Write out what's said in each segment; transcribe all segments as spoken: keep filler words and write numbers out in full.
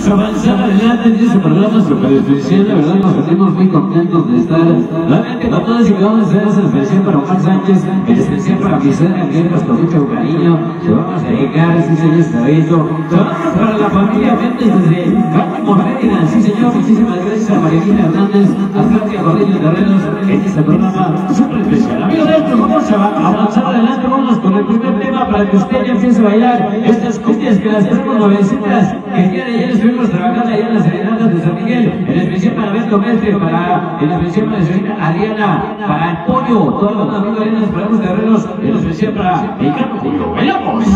Vamos a avanzar adelante en este programa super especial. La verdad nos sentimos muy contentos de estar realmente con todos y cada uno de ustedes, en especial para Omar Sánchez, en especial para Gisela Guerras, con mucho cariño. Se vamos a dedicar, sí señor, este evento. Se vamos para la familia Méndez desde Cántamo Mérida, sí señor. Muchísimas gracias a Marielina Hernández, a Claudia Gordillo Terrenos en este programa super especial. Amigos de esto, vamos a avanzar adelante. Vamos con el primer tema para que usted ya empiece a bailar estas cumbias que las tenemos nuevecitas, que el día de ayer estuvimos trabajando allá en las serenatas de San Miguel, en especial para Beto Mestre, para, en especial para la señorita Ariana, para el Pollo, todo el mundo amigo Ariana, para los terrenos, en especial para el Carlos Julio. ¡Bailamos!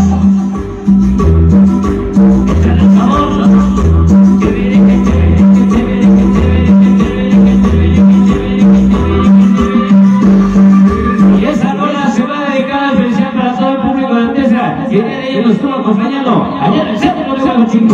¡Échale el sabor! Y esa rola se va a dedicar especial para todo el público de Antesa, que el día de ayer nos estuvo acompañando allá en el centro de San Chico.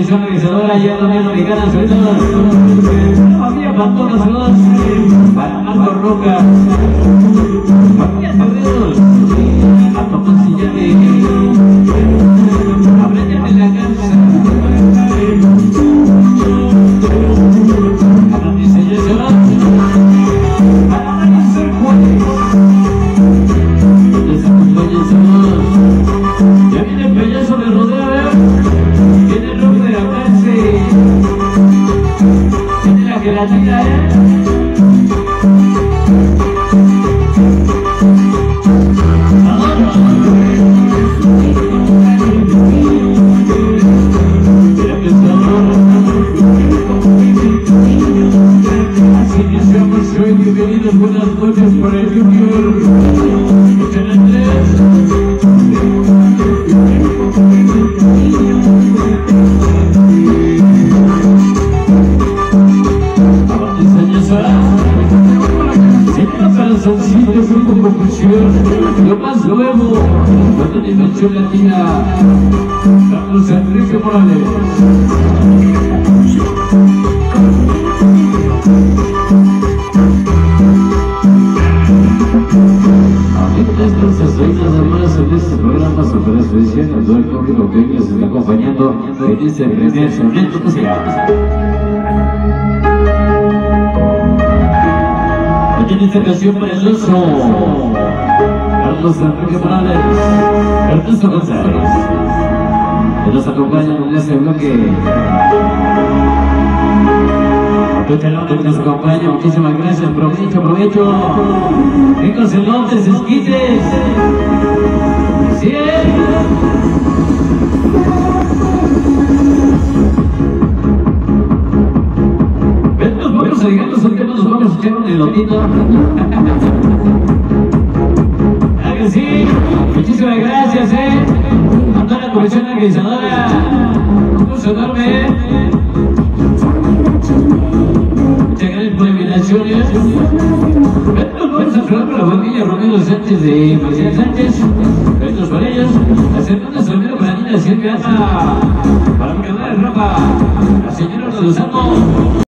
comisión organizadora, ya también americana, saludos. Familia Pantona, saludos. Para Marco Roca. Familia Terreros. A Tomás Sillane. Aprenden en la casa. Para mi señora. Para Marisol Juárez. Les acompaña, saludos. Ya viene el payaso de rodeo, ¿eh? Viene el rock de la clase. Viene la gelatina, ¿eh? Mira que sabor. Así iniciamos hoy. Bienvenidos, buenas noches para el Junior. Échale tres. Canzoncitos un poco fusión, lo más nuevo, otra dimensión latina, Carlos Enrique Morales. Entonces, hoy nada más en este programa super especial, a todo el público que hoy nos está acompañando en este primer segmento musical. En esta canción para el oso Carlos Enrique Morales, Ernesto González, que nos acompañan en este bloque. A todo el hombre que nos acompaña, muchísimas gracias, provecho, provecho. Ricos elotes, esquites. ¡Sí! Vamos a llegar los temas, nos vamos a echar un elotito. ¿Ah que sí? Muchísimas gracias, eh. A toda la comisión organizadora. Un gusto enorme, eh. Muchas gracias por la invitación, eh. Vamos a saludar para la familia Romero Sánchez de Marcial Sánchez. Estos para ellos. La segunda soltera para Nina Silvia. Para mi canal de Rafa. La señora de Lozano.